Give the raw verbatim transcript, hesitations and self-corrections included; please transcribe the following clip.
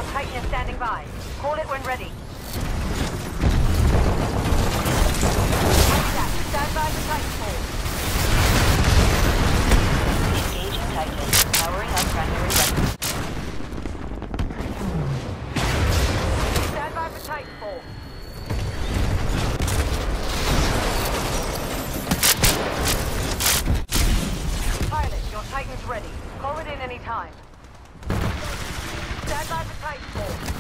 Titan is standing by. Call it when ready. Copy that. Stand by for Titanfall. Engaging Titan. Powering up primary weapon. Stand by for Titanfall. Pilot, your Titan's ready. Call it in any time. Stand by for Titanfall.